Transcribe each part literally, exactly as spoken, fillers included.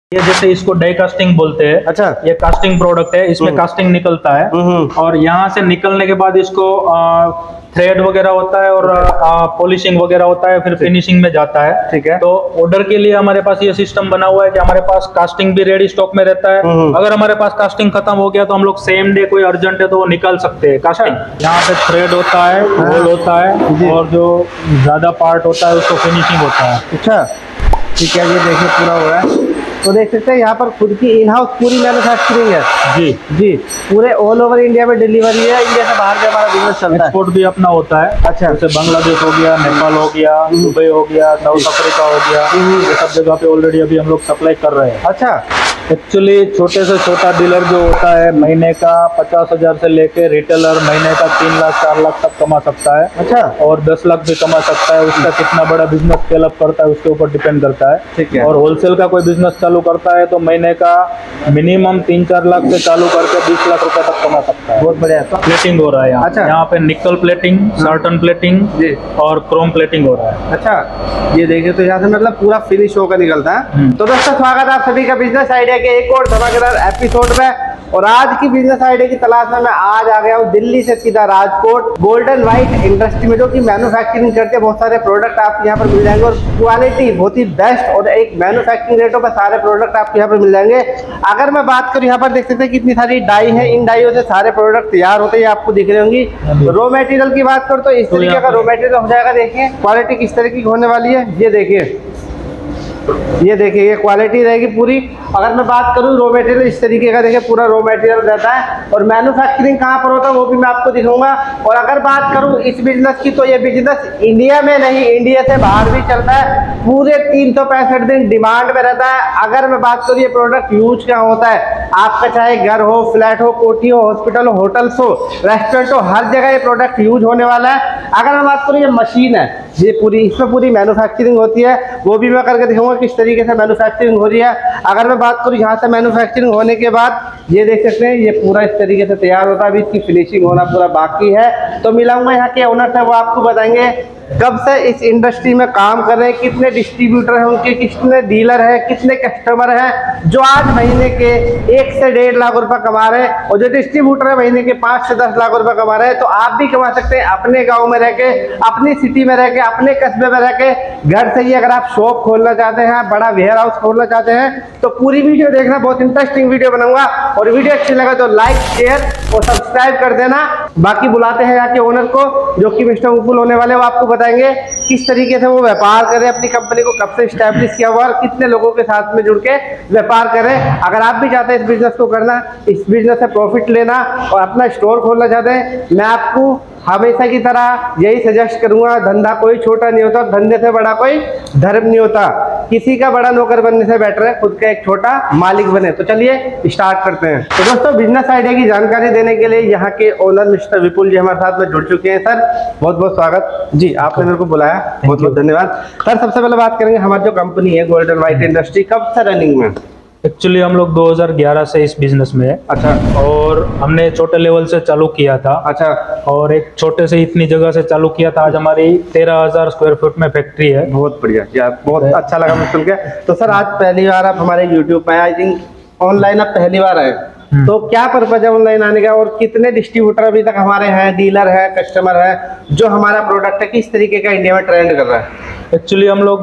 ये जैसे इसको डाई कास्टिंग बोलते हैं। अच्छा, ये कास्टिंग प्रोडक्ट है, इसमें कास्टिंग निकलता है और यहाँ से निकलने के बाद इसको थ्रेड वगैरह होता है और पॉलिशिंग वगैरह होता है, फिर फिनिशिंग में जाता है। ठीक है। तो ऑर्डर के लिए हमारे पास ये सिस्टम बना हुआ है कि हमारे पास कास्टिंग भी रेडी स्टॉक में रहता है। अगर हमारे पास कास्टिंग खत्म हो गया तो हम लोग सेम डे, कोई अर्जेंट है तो वो निकाल सकते हैं कास्टिंग। यहाँ पे थ्रेड होता है, होल होता है और जो ज्यादा पार्ट होता है उसको फिनिशिंग होता है। अच्छा, ठीक है। ये देखिए पूरा हो रहा है, तो देख सकते हैं यहाँ पर खुद की इन हाउस पूरी मैन्युफैक्चरिंग है। जी जी, पूरे ऑल ओवर इंडिया में डिलीवरी है। इंडिया से बाहर भी हमारा बिजनेस चलता है। एक्सपोर्ट भी अपना होता है। अच्छा, जैसे बांग्लादेश हो गया, नेपाल हो गया, दुबई हो गया, साउथ अफ्रीका हो गया, ये सब जगह पे ऑलरेडी अभी हम लोग सप्लाई कर रहे हैं। अच्छा, एक्चुअली छोटे से छोटा डीलर जो होता है महीने का पचास हजार से लेके रिटेलर महीने का तीन लाख चार लाख तक कमा सकता है। अच्छा, और दस लाख भी कमा सकता है। उसका कितना बड़ा बिजनेस स्केल अप करता है उसके ऊपर डिपेंड करता है। ठीक है। और होलसेल का कोई बिजनेस चालू करता है तो महीने का मिनिमम तीन चार लाख से चालू करके बीस लाख रुपए तक कमा सकता है। बहुत बढ़िया। प्लेटिंग हो रहा है यहाँ। अच्छा, यहाँ पे निकल प्लेटिंग, सर्टन प्लेटिंग और क्रोम प्लेटिंग हो रहा है। अच्छा, ये देखिए तो यहाँ से मतलब पूरा फिनिश होकर निकलता है। तो दोस्तों स्वागत है आप सभी का बिजनेस आइडिया के एक और धमाकेदार एपिसोड में। और आज की बिजनेस आइडिया की तलाश में मैं आज आ गया हूँ दिल्ली से सीधा राजकोट, गोल्डन व्हाइट इंडस्ट्री में, जो कि मैन्युफैक्चरिंग करते हैं। बहुत सारे प्रोडक्ट आपको यहाँ पर मिल जाएंगे और क्वालिटी बहुत ही बेस्ट और एक मैन्युफैक्चरिंग रेटों पर सारे प्रोडक्ट आपको यहाँ पर मिल जाएंगे। अगर मैं बात करूँ, यहाँ पर देख सकते हैं कितनी सारी डाई है। इन डाइयों से सारे प्रोडक्ट तैयार होते हैं, आपको दिख रही होंगी। रॉ मटेरियल की बात करूँ तो इस तरीके का रॉ मटेरियल हो जाएगा। देखिए क्वालिटी किस तरीके की होने वाली है, ये देखिए, ये देखिए, ये क्वालिटी रहेगी पूरी। अगर मैं बात करूँ रॉ मटेरियल इस तरीके का, देखिए पूरा रॉ मटेरियल रहता है। और मैन्युफैक्चरिंग कहाँ पर होता है वो भी मैं आपको दिखाऊंगा। और अगर बात करूँ इस बिजनेस की, तो ये बिजनेस इंडिया में नहीं, इंडिया से बाहर भी चलता है। पूरे तीन सौ पैंसठ दिन डिमांड में रहता है। अगर मैं बात करूँ ये प्रोडक्ट यूज क्या होता है, आपका चाहे घर हो, फ्लैट हो, कोठी हो, हॉस्पिटल हो, होटल्स हो, रेस्टोरेंट हो, हर जगह ये प्रोडक्ट यूज होने वाला है। अगर मैं बात करूँ ये मशीन है, ये पूरी, इसमें पूरी मैन्युफैक्चरिंग होती है, वो भी मैं करके दिखाऊंगा किस तरीके से मैन्युफैक्चरिंग हो रही है। अगर मैं बात करूँ यहाँ से मैन्युफैक्चरिंग होने के बाद ये देख सकते हैं ये पूरा इस तरीके से तैयार होता है। अभी इसकी फिनिशिंग होना पूरा बाकी है। तो मिलाऊंगा यहाँ के ओनर है, वो आपको बताएंगे कब से इस इंडस्ट्री में काम कर रहे हैं, कितने डिस्ट्रीब्यूटर हैं उनके, कितने डीलर हैं, कितने कस्टमर हैं जो आज महीने के एक से डेढ़ लाख रुपए कमा रहे हैं। और जो डिस्ट्रीब्यूटर है महीने के पाँच से दस लाख रुपए कमा रहे हैं। तो आप भी कमा सकते हैं अपने गांव में रह के, अपनी सिटी में रह के, अपने कस्बे में रह के, घर से ही। अगर आप शॉप खोलना चाहते हैं, बड़ा वेयर हाउस खोलना चाहते हैं, तो पूरी वीडियो देखना, बहुत इंटरेस्टिंग वीडियो बनाऊंगा। और वीडियो अच्छी लगे तो लाइक, शेयर और सब्सक्राइब कर देना। बाकी बुलाते हैं यहाँ के ओनर को, जो कि मिस्टर मुकुल होने वाले, वो आपको बताएंगे किस तरीके से वो व्यापार करें, अपनी कंपनी को कब से स्टैब्लिश किया हुआ और कितने लोगों के साथ में जुड़ के व्यापार करें। अगर आप भी चाहते हैं इस बिजनेस को करना, इस बिजनेस से प्रॉफिट लेना और अपना स्टोर खोलना चाहते हैं, मैं आपको हमेशा की तरह यही सजेस्ट करूंगा, धंधा कोई छोटा नहीं होता, धंधे से बड़ा कोई धर्म नहीं होता। किसी का बड़ा नौकर बनने से बेटर है खुद का एक छोटा मालिक बने। तो चलिए स्टार्ट करते हैं। तो दोस्तों बिजनेस आइडिया की जानकारी देने के लिए यहाँ के ओनर मिस्टर विपुल जी हमारे साथ में जुड़ चुके हैं। सर बहुत बहुत स्वागत जी, आपने मेरे को बुलाया, बहुत बहुत धन्यवाद। सर सबसे पहले बात करेंगे, हमारी जो कंपनी है गोल्डन व्हाइट इंडस्ट्री कब से रनिंग में? एक्चुअली हम लोग दो हज़ार ग्यारह से इस बिजनेस में है। अच्छा, और हमने छोटे लेवल से चालू किया था। अच्छा, और एक छोटे से इतनी जगह से चालू किया था। आज हमारी तेरह हजार स्क्वायर फुट में फैक्ट्री है। बहुत बढ़िया यार, बहुत अच्छा लगा मुझे सुन के। तो सर आज पहली बार आप हमारे यूट्यूब पे, आई थिंक ऑनलाइन आप पहली बार आए, तो क्या पर्पज है ऑनलाइन आने का और कितने डिस्ट्रीब्यूटर अभी तक हमारे हैं, डीलर है, कस्टमर है, जो हमारा प्रोडक्ट है किस तरीके का इंडिया में ट्रेंड कर रहा है? एक्चुअली हम लोग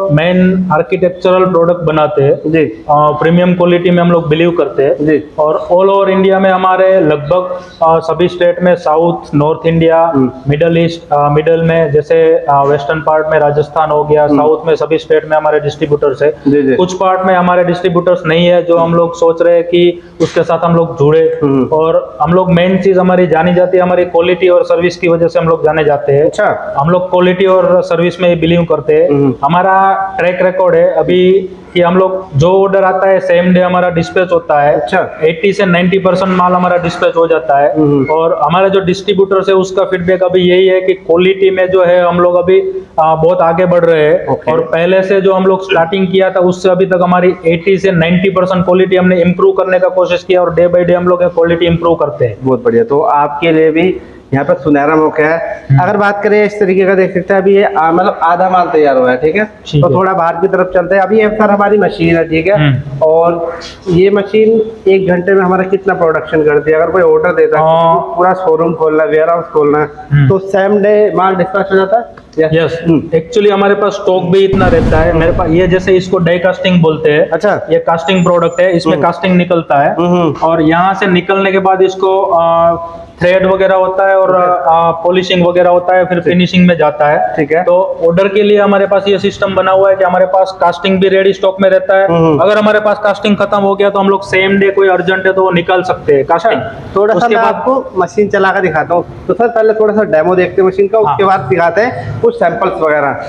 मेन आर्किटेक्चरल प्रोडक्ट बनाते हैं जी, प्रीमियम क्वालिटी में हम लोग बिलीव करते हैं जी। और ऑल ओवर इंडिया में हमारे लगभग सभी स्टेट में, south, north India, middle east, middle में जैसे वेस्टर्न पार्ट में राजस्थान हो गया, साउथ में सभी स्टेट में हमारे डिस्ट्रीब्यूटर्स है। कुछ पार्ट में हमारे डिस्ट्रीब्यूटर्स नहीं है, जो हम लोग सोच रहे हैं कि उसके साथ हम लोग जुड़े। और हम लोग मेन चीज हमारी जानी जाती है, हमारी क्वालिटी और सर्विस की वजह से हम लोग जाने जाते हैं। अच्छा, हम लोग क्वालिटी और सर्विस में बिलीव करते हैं। हमारा ट्रैक रिकॉर्ड है अभी कि हम लोग जो ऑर्डर आता है सेम डे हमारा डिस्पैच होता है। अच्छा, अस्सी से नब्बे परसेंट माल हमारा डिस्पैच हो जाता है। और हमारे जो डिस्ट्रीब्यूटर्स है उसका फीडबैक अभी यही है कि क्वालिटी में जो है हम लोग अभी आ, बहुत आगे बढ़ रहे हैं। okay. और पहले से जो हम लोग स्टार्टिंग किया था उससे अभी तक हमारी अस्सी से नब्बे परसेंट क्वालिटी हमने इम्प्रूव करने का कोशिश किया और डे बाय डे हम लोग क्वालिटी इम्प्रूव करते हैं। बहुत बढ़िया। तो आपके लिए भी यहाँ पर सुनहरा मौका है। अगर बात करें इस तरीके का देख सकते हैं अभी ये आ, मतलब आधा माल तैयार हुआ है, ठीक है। ठीक तो है। थोड़ा बाहर की तरफ चलते हैं। अभी ये सर हमारी मशीन है, ठीक है। और ये मशीन एक घंटे में हमारा कितना प्रोडक्शन करती है? अगर कोई ऑर्डर देता है, हाँ। पूरा शोरूम खोलना है, वेयर हाउस खोलना है, तो सेम डे माल डिस्पैच हो जाता है? यस, एक्चुअली हमारे पास स्टॉक भी इतना रहता है। मेरे पास ये जैसे इसको डाई कास्टिंग बोलते हैं। अच्छा। ये कास्टिंग प्रोडक्ट है, इसमें कास्टिंग निकलता है और यहाँ से निकलने के बाद इसको थ्रेड वगैरह होता है और पॉलिशिंग वगैरह होता है, फिर फिनिशिंग में जाता है। ठीक है। तो ऑर्डर के लिए हमारे पास ये सिस्टम बना हुआ है कि हमारे पास कास्टिंग भी रेडी स्टॉक में रहता है। अगर हमारे पास कास्टिंग खत्म हो गया तो हम लोग सेम डे, कोई अर्जेंट है तो वो निकाल सकते हैं कास्टिंग। थोड़ा सा उसके मैं बाद आपको मशीन चला कर दिखाता हूँ। तो सर पहले थोड़ा सा डेमो देखते हैं मशीन का, उसके बाद दिखाते हैं कुछ सैंपल्स वगैरह।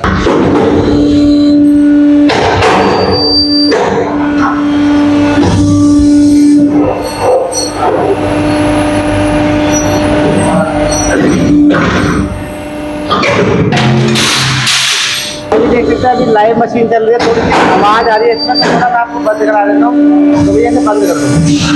अभी देख सकते हैं अभी लाइव मशीन चल रही है, थोड़ी सी आवाज आ रही है इसमें, तो थोड़ा मैं आपको बंद करा देता हूँ। तो भैया से बंद कर दो।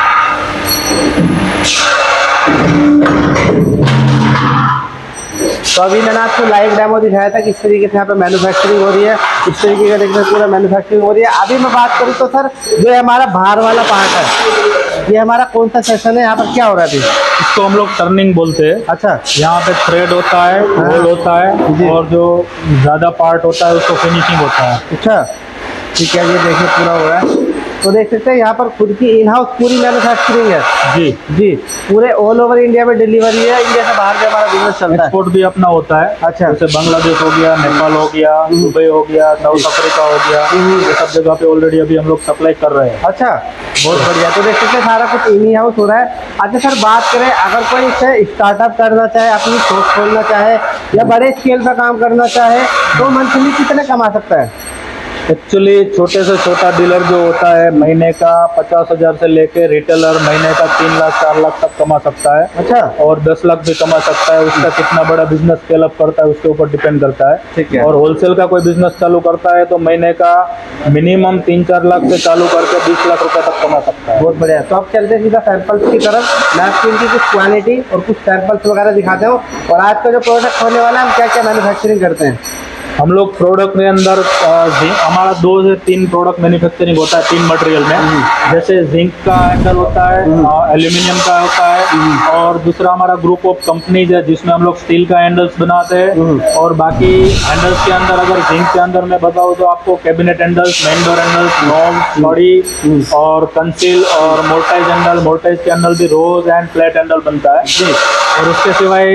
तो अभी मैंने आपको लाइव डेमो दिखाया था किस तरीके से यहाँ पे मैन्युफैक्चरिंग हो रही है, इस तरीके का देखते हैं पूरा मैन्युफैक्चरिंग हो रही है। अभी मैं बात करूँ तो सर जो है हमारा बाहर वाला पार्ट है, ये हमारा कौन सा सेक्शन है? यहाँ पर क्या हो रहा है अभी? इसको हम लोग टर्निंग बोलते हैं। अच्छा। यहाँ पे थ्रेड होता है, होल होता है और जो ज्यादा पार्ट होता है उसको फिनिशिंग होता है। अच्छा, ठीक है। ये देखिए पूरा हो रहा है। तो देख सकते हैं यहाँ पर खुद की इन हाउस पूरी मैन्युफैक्चरिंग है। जी जी, पूरे ऑल ओवर इंडिया में डिलीवरी है। इंडिया से बाहर भी हमारा बिजनेस चलता है। एक्सपोर्ट भी अपना होता है। अच्छा। जैसे बांग्लादेश हो गया, नेपाल हो गया, दुबई हो गया, साउथ अफ्रीका हो गया, ये सब जगह पे ऑलरेडी अभी हम लोग सप्लाई कर रहे हैं। अच्छा, बहुत बढ़िया। तो देख सकते हैं सारा कुछ इन हाउस हो रहा है। अच्छा सर, बात करें अगर कोई इसे स्टार्टअप करना चाहे, अपनी शॉप खोलना चाहे या बड़े स्केल पर काम करना चाहे, तो मंथली कितने कमा सकता है? एक्चुअली छोटे से छोटा डीलर जो होता है महीने का पचास हजार से लेके रिटेलर महीने का तीन लाख चार लाख तक कमा सकता है। अच्छा। और दस लाख भी कमा सकता है। उसका कितना बड़ा बिजनेस स्केल अप करता है उसके ऊपर डिपेंड करता है। ठीक है। और होलसेल का कोई बिजनेस चालू करता है तो महीने का मिनिमम तीन चार लाख से चालू करके बीस लाख रुपए तक कमा सकता है। बहुत बढ़िया। तो अब चलते हैं सीधा सैंपल्स की तरफ। मैं आपको इनकी कुछ क्वालिटी और कुछ सैंपल्स वगैरह दिखाता हूँ। और आज का जो प्रोडक्ट होने वाला है, हम क्या क्या मैन्युफैक्चरिंग करते हैं? हम लोग प्रोडक्ट के अंदर हमारा दो से तीन प्रोडक्ट मैन्युफैक्चरिंग होता है तीन मटेरियल में। जैसे जिंक का हैंडल होता है, एल्यूमिनियम का होता है और दूसरा हमारा ग्रुप ऑफ कंपनीज है जिसमें हम लोग स्टील का हैंडल्स बनाते हैं। और बाकी हैंडल्स के अंदर अगर जिंक के अंदर मैं बताऊँ तो आपको cabinet handles, main door handles, knob, body और कंसील और मोर्टाइज हैंडल, मोर्टाइज के अंदर भी रोज एंड फ्लैट हैंडल बनता है। और उसके सिवाय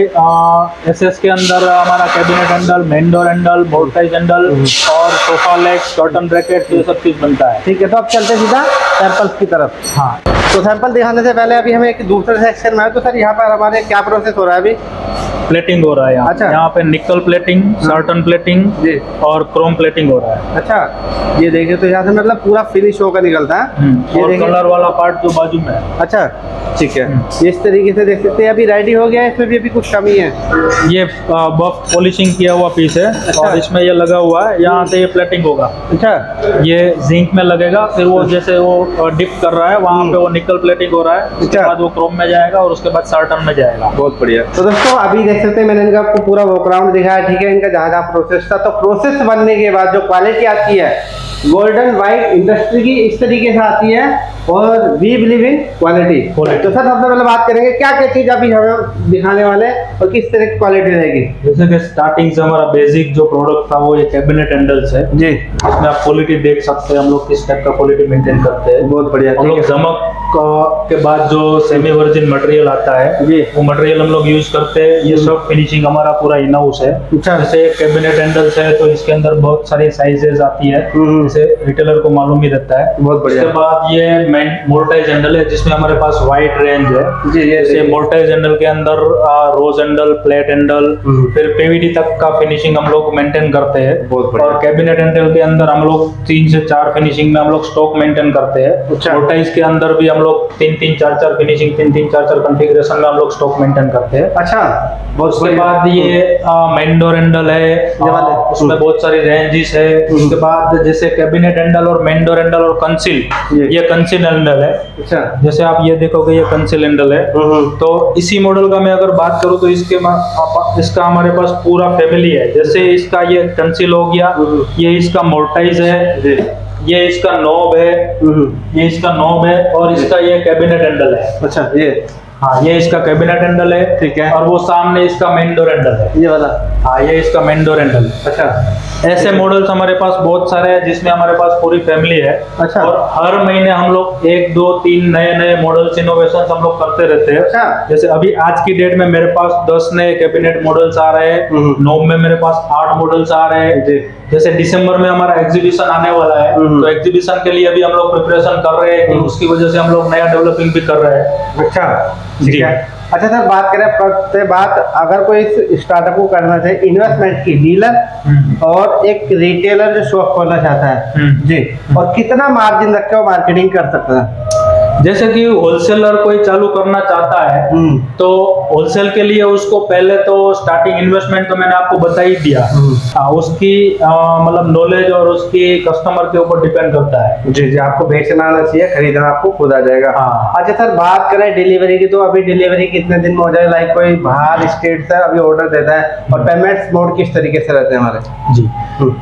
एस एस के अंदर हमारा cabinet handle, main door handle, mortise handle और सोफा लेग, कर्टन ब्रैकेट, ये सब चीज बनता है। ठीक है। तो अब चलते सीधा सैंपल्स की तरफ। हाँ, तो सैंपल दिखाने से पहले अभी हमें एक दूसरे सेक्शन में है। तो सर यहाँ पर हमारे क्या प्रोसेस हो रहा है अभी? प्लेटिंग हो रहा है यहाँ। अच्छा। यहाँ पे निकल प्लेटिंग, सर्टन प्लेटिंग जी और क्रोम प्लेटिंग हो रहा है। अच्छा, ये देखिए तो यहाँ से मतलब पूरा फिनिश होकर निकलता है। ये और देखिए कलर वाला पार्ट जो बाजू में है। अच्छा, ठीक है। इस तरीके से देख सकते हैं अभी रेडी हो गया है। इसमें भी अभी कुछ कमी है। ये बफ पॉलिशिंग किया हुआ पीस है। अच्छा। और इसमें ये लगा हुआ है, यहाँ से ये प्लेटिंग होगा। अच्छा। ये जिंक में लगेगा, फिर वो जैसे वो डिप कर रहा है वहाँ पे वो निकल प्लेटिंग हो रहा है। उसके अच्छा। बाद वो क्रोम में जाएगा और उसके बाद सर्टन में जाएगा। बहुत बढ़िया। तो दोस्तों अभी देख सकते हैं मैंने इनका आपको पूरा वॉकराउंड दिखाया, ठीक है। इनका जहाँ जहाँ प्रोसेस था, तो प्रोसेस बनने के बाद जो क्वालिटी आती है गोल्डन व्हाइट इंडस्ट्री की इस तरीके से आती है। और वी बिलीव इन क्वालिटी। तो सर सबसे पहले बात करेंगे क्या क्या चीज अभी हमें दिखाने वाले हैं और किस तरह की क्वालिटी रहेगी। जैसे कि स्टार्टिंग से हमारा बेसिक जो प्रोडक्ट था वो ये कैबिनेट हैंडल्स है जी। इसमें आप क्वालिटी देख सकते हैं हम लोग किस टाइप का क्वालिटी मेंटेन करते हैं। बहुत बढ़िया। हम लोग जमक के बाद जो सेमी वर्जिन मटेरियल आता है जी, वो मटेरियल हम लोग यूज करते हैं। ये सब फिनिशिंग हमारा पूरा इन हाउस है। अच्छा। जैसे कैबिनेट हैंडल्स है तो इसके अंदर बहुत सारी साइजेस आती है, जैसे रिटेलर को मालूम ही रहता है। बहुत बढ़िया। उसके बाद ये मोर्टाइज हैंडल है जिसमें हमारे पास वाइड रेंज है। जी, जैसे मोर्टाइज हैंडल के अंदर रोज हैंडल, प्लेट हैंडल, फिर पीवीडी तक का फिनिशिंग हम लोग मेंटेन करते हैं। और कैबिनेट हैंडल के अंदर हम लोग तीन से चार फिनिशिंग में हम लोग स्टॉक मेंटेन करते हैं। मोर्टाइज के अंदर भी हम लोग तीन तीन चार चार फिनिशिंग, तीन तीन चार चार कॉन्फ़िगरेशन में हम लोग स्टॉक मेंटेन करते हैं। अच्छा, बहुत उसके बाद ये मेन डोर हैंडल है, आ, उसमें बहुत सारी रेंजेस है। उसके बाद जैसे कैबिनेट हैंडल और मेन डोर हैंडल और कंसील, ये कंसील हैंडल है। अच्छा, जैसे आप ये देखोगे ये कंसील हैंडल है। तो इसी मॉडल का मैं अगर बात करूँ तो इसके इसका हमारे पास पूरा फैमिली है। जैसे इसका ये कंसील हो गया, ये इसका मोर्टाइज है, ये इसका नॉब है, ये इसका नॉब है और इसका ये कैबिनेट हैंडल है। अच्छा, ये हाँ, ये इसका कैबिनेट हैंडल है। ठीक है। और वो सामने इसका मेन डोर हैंडल है, ये वाला। हाँ, ये इसका मेन डोर हैंडल। अच्छा, ऐसे मॉडल्स हमारे पास बहुत सारे हैं जिसमें हमारे पास पूरी फैमिली है। अच्छा। और हर महीने हम लोग एक दो तीन नए नए मॉडल्स इनोवेशन हम लोग करते रहते हैं। अच्छा। जैसे अभी आज की डेट में मेरे पास दस नए कैबिनेट मॉडल्स आ रहे हैं, नौ में मेरे पास आठ मॉडल्स आ रहे हैं। जैसे दिसंबर में हमारा एग्जीबिशन आने वाला है, तो एग्जीबिशन के लिए अभी हम लोग प्रिपरेशन कर रहे हैं कि उसकी वजह से हम लोग नया डेवलपिंग भी कर रहे हैं। अच्छा, ठीक है। अच्छा सर, बात करें करते बात अगर कोई इस स्टार्टअप को करना चाहे, इन्वेस्टमेंट की, डीलर और एक रिटेलर जो शॉप खोलना चाहता है जी, और कितना मार्जिन रख के वो मार्केटिंग कर सकता है? जैसे कि होलसेलर कोई चालू करना चाहता है तो होलसेल के लिए उसको पहले तो स्टार्टिंग इन्वेस्टमेंट तो मैंने आपको बता ही दिया। आ, उसकी मतलब नॉलेज और उसकी कस्टमर के ऊपर डिपेंड करता है। जी जी, आपको बेचना आना चाहिए, खरीदना आपको खुद आ जाएगा। हाँ। अच्छा सर, बात करें डिलीवरी की, तो अभी डिलीवरी कितने दिन में हो जाए? लाइक कोई बाहर स्टेट से अभी ऑर्डर देता है, और पेमेंट्स मोड किस तरीके से रहते हैं हमारे? जी,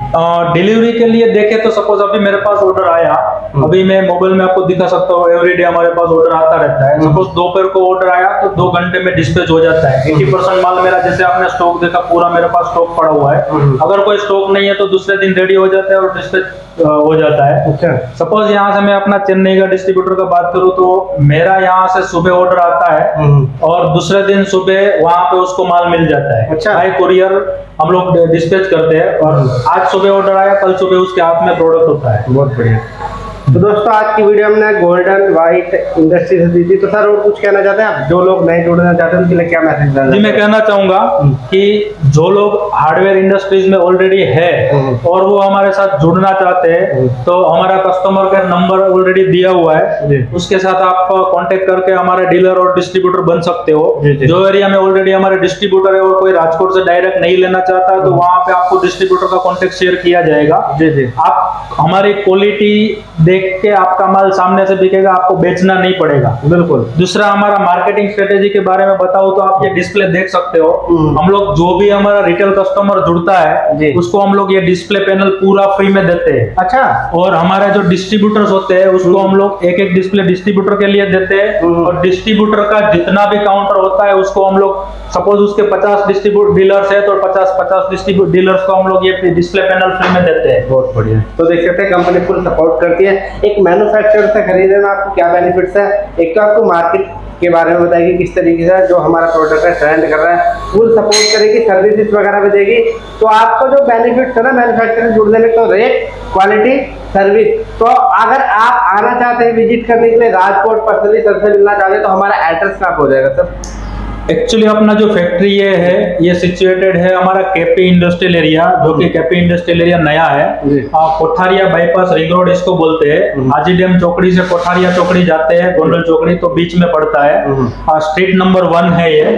डिलीवरी के लिए देखे तो सपोज अभी मेरे पास ऑर्डर आया, अभी मैं मोबाइल में आपको दिखा सकता हूँ, एवरीडे हमारे पास ऑर्डर आता रहता है। सपोज दोपहर को ऑर्डर आया तो दो घंटे में डिस्पैच हो जाता है। अस्सी परसेंट माल मेरा, जैसे आपने स्टॉक देखा, पूरा मेरे पास स्टॉक पड़ा हुआ है। अगर कोई स्टॉक नहीं है तो दूसरे दिन रेडी हो जाता है और डिस्पैच हो जाता है। अच्छा। सपोज यहाँ से मैं अपना चेन्नई का डिस्ट्रीब्यूटर का बात करूँ तो मेरा यहाँ से सुबह ऑर्डर आता है और दूसरे दिन सुबह वहाँ पे उसको माल मिल जाता है। अच्छा। बाय कुरियर हम लोग डिस्पैच करते हैं और आज सुबह ऑर्डर आया, कल सुबह उसके हाथ में प्रोडक्ट होता है। बहुत बढ़िया। तो दोस्तों, आज की वीडियो हमने गोल्डन व्हाइट इंडस्ट्री से दी थी। तो सर, और कुछ कहना चाहते हैं आप? जो लोग नए जुड़ना चाहते हैं उनके लिए क्या मैसेज देना? जी, मैं कहना चाहूंगा कि जो लोग हार्डवेयर इंडस्ट्रीज में ऑलरेडी है और वो हमारे साथ जुड़ना चाहते हैं तो हमारा कस्टमर केयर नंबर ऑलरेडी दिया हुआ है, उसके साथ आप कांटेक्ट करके हमारे डीलर और डिस्ट्रीब्यूटर बन सकते हो। जो एरिया में ऑलरेडी हमारे डिस्ट्रीब्यूटर है और कोई राजकोट से डायरेक्ट नहीं लेना चाहता तो वहाँ पे आपको डिस्ट्रीब्यूटर का कॉन्टेक्ट शेयर किया जाएगा। जी जी, आप हमारी क्वालिटी देख के आपका माल सामने से बिकेगा, आपको बेचना नहीं पड़ेगा। बिल्कुल। दूसरा, हमारा मार्केटिंग स्ट्रेटेजी के बारे में बताऊं तो आप ये डिस्प्ले देख सकते हो। हम लोग जो भी हमारा रिटेल कस्टमर जुड़ता है उसको हम लोग ये डिस्प्ले पैनल पूरा फ्री में देते हैं। अच्छा। और हमारे जो डिस्ट्रीब्यूटर्स होते हैं उसको हम लोग एक एक डिस्प्ले डिस्ट्रीब्यूटर के लिए देते हैं और डिस्ट्रीब्यूटर का जितना भी काउंटर होता है उसको हम लोग, सपोज उसके पचास डिस्ट्रीब्यूटर डीलर्स है तो पचास पचास डिस्ट्रीब्यूटर डीलर्स को हम लोग ये डिस्प्ले पैनल फ्री में देते हैं। बहुत बढ़िया। तो देख सकते हैं कंपनी फुल सपोर्ट करती है। एक मैन्युफैक्चरर से खरीदने में आपको क्या बेनिफिट्स है? एक तो आपको मार्केट के बारे में बताएगी किस तरीके से जो हमारा प्रोडक्ट है ट्रेंड कर रहा है, फुल सपोर्ट करेगी, सर्विसेज वगैरह भी देगी। तो आपको जो बेनिफिट्स है ना मैन्युफैक्चरर से जुड़ने में, तो रेट, क्वालिटी, सर्विस। तो अगर आप आना चाहते हैं विजिट करने के लिए राजकोट, पर्सनली सर से मिलना चाहते हैं तो हमारा एड्रेस कहाँ पे हो जाएगा सर? एक्चुअली अपना जो फैक्ट्री ये है ये सिचुएटेड है हमारा केपी इंडस्ट्रियल एरिया, जो कि केपी इंडस्ट्रियल एरिया नया है। कोठारिया बाईपास रिंग रोड इसको बोलते हैं। हाजी डैम चौकड़ी से कोठारिया चौकड़ी जाते हैं, गोंडल चौकड़ी, तो बीच में पड़ता है। स्ट्रीट नंबर वन है ये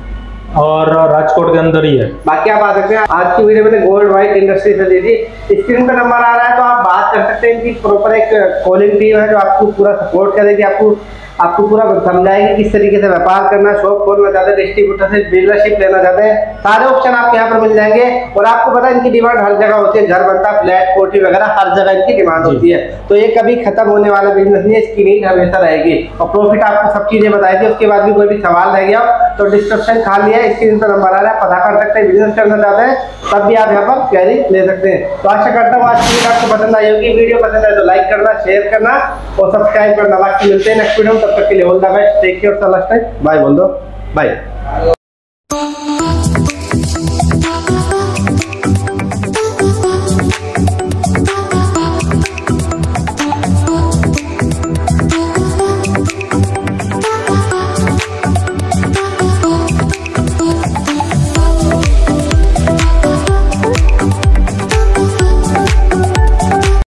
और राजकोट के अंदर ही है। बाकी आप आ सकते हैं। आज की वीडियो में गोल्ड व्हाइट इंडस्ट्री से दी थी, स्क्रीन पे नंबर आ रहा है तो आप बात कर सकते हैं। इनकी प्रॉपर एक कॉलिंग टीम है जो आपको पूरा सपोर्ट करेगी, आपको आपको पूरा समझाएंगे किस तरीके से व्यापार करना, शॉप खोलना चाहते हैं, डिस्ट्रीब्यूटर से डीलरशिप लेना चाहते हैं, सारे ऑप्शन आपके यहाँ पर मिल जाएंगे। और आपको पता है इनकी डिमांड हर जगह होती है, घर बनता, फ्लैट, कोठी वगैरह हर जगह इनकी डिमांड होती है। तो ये कभी खत्म होने वाला बिजनेस नहीं है, इसकी नीड हमेशा रहेगी और प्रॉफिट आपको सब चीजें बताई थी। उसके बाद भी कोई भी सवाल रह गया तो डिस्क्रिप्शन खाली है, स्क्रीन पर नंबर आ रहा है, पता कर सकते हैं। बिजनेस करना चाहते हैं तब भी आप यहाँ पर क्वेरी ले सकते हैं। तो आशा करता हूँ आज की वीडियो आपको पसंद आई होगी। वीडियो पसंद आए तो लाइक करना, शेयर करना और सब्सक्राइब करना। बाकी मिलते हैं नेक्स्ट वीडियो में, तब तक के लिए all the best, take care, bye बोल दो, बाय।